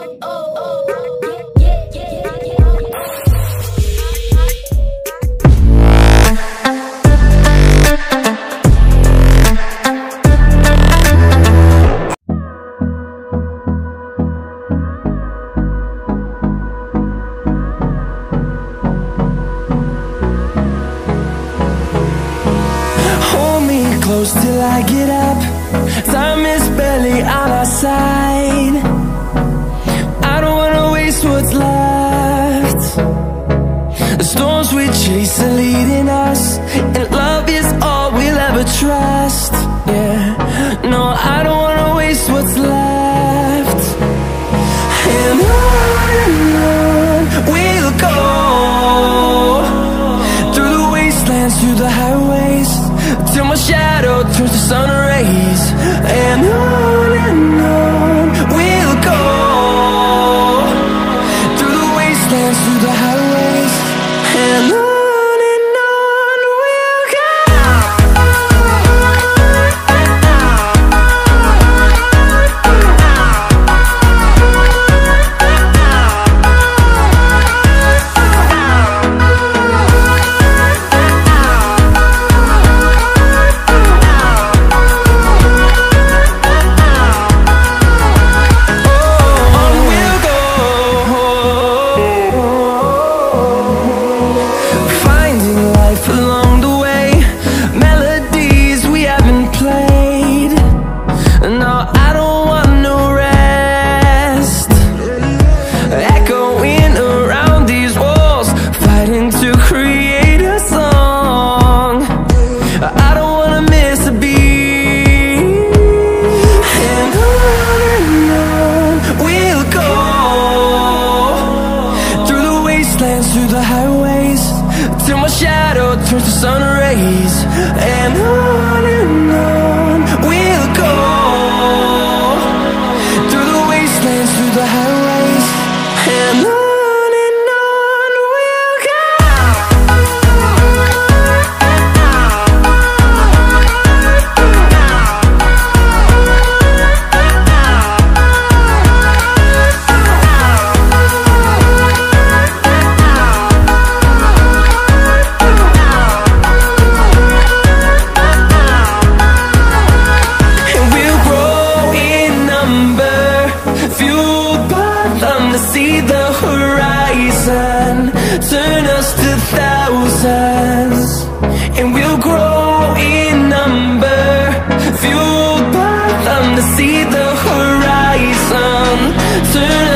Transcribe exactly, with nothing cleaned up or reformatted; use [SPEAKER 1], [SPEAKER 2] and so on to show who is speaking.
[SPEAKER 1] Till I get up, time is barely on our side. I don't wanna waste what's left. The storms we chase are leading us, and love is all we'll ever trust. Yeah, no, I don't wanna waste what's left. And on and on we'll go, through the wastelands, through the highways, till my shadow turns to sun rays. And on and on we'll go, through the wastelands, through the highways, and on. Through the highways, till my shadow turns to sun rays. And on and on we'll go, through the wastelands, through the highways, and on. See the horizon, turn us to thousands, and we'll grow in number, fueled by them to see the horizon, turn